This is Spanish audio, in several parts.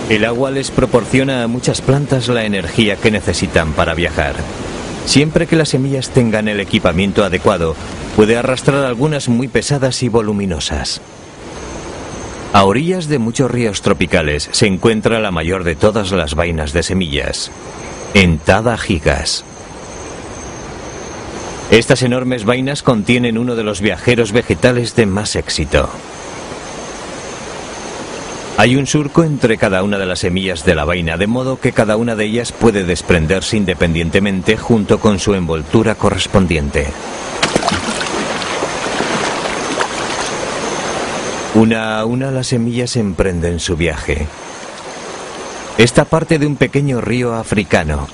El agua les proporciona a muchas plantas la energía que necesitan para viajar. Siempre que las semillas tengan el equipamiento adecuado, puede arrastrar algunas muy pesadas y voluminosas. A orillas de muchos ríos tropicales se encuentra la mayor de todas las vainas de semillas, Entada gigas. Estas enormes vainas contienen uno de los viajeros vegetales de más éxito. Hay un surco entre cada una de las semillas de la vaina, de modo que cada una de ellas puede desprenderse independientemente junto con su envoltura correspondiente. Una a una las semillas emprenden su viaje. Esta parte de un pequeño río africano.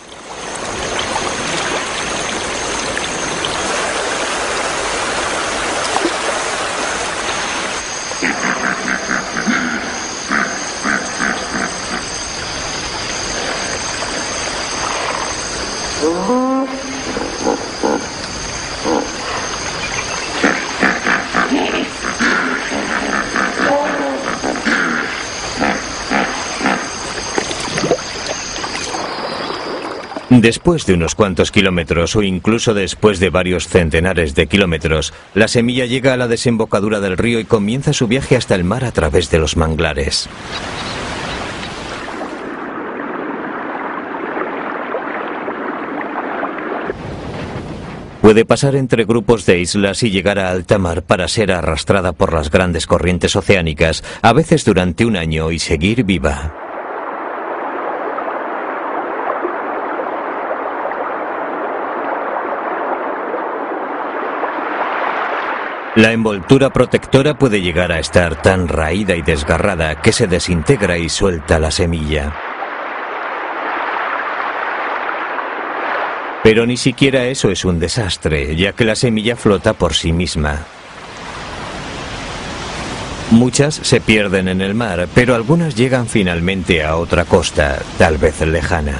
Después de unos cuantos kilómetros o incluso después de varios centenares de kilómetros, la semilla llega a la desembocadura del río y comienza su viaje hasta el mar a través de los manglares. Puede pasar entre grupos de islas y llegar a alta mar para ser arrastrada por las grandes corrientes oceánicas, a veces durante un año, y seguir viva. La envoltura protectora puede llegar a estar tan raída y desgarrada que se desintegra y suelta la semilla. Pero ni siquiera eso es un desastre, ya que la semilla flota por sí misma. Muchas se pierden en el mar, pero algunas llegan finalmente a otra costa, tal vez lejana.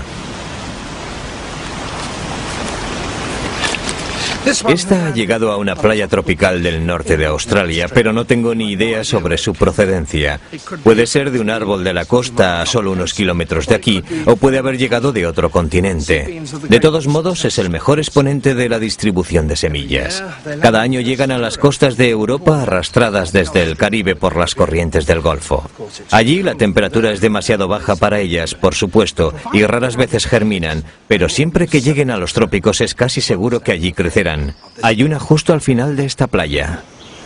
Esta ha llegado a una playa tropical del norte de Australia, pero no tengo ni idea sobre su procedencia. Puede ser de un árbol de la costa a solo unos kilómetros de aquí, o puede haber llegado de otro continente. De todos modos, es el mejor exponente de la distribución de semillas. Cada año llegan a las costas de Europa arrastradas desde el Caribe por las corrientes del Golfo. Allí la temperatura es demasiado baja para ellas, por supuesto, y raras veces germinan, pero siempre que lleguen a los trópicos es casi seguro que allí crecerán. Hay una justo al final de esta playa.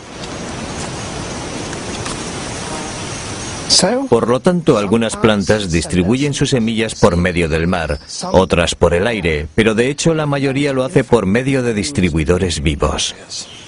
Por lo tanto, algunas plantas distribuyen sus semillas por medio del mar, otras por el aire, pero de hecho la mayoría lo hace por medio de distribuidores vivos.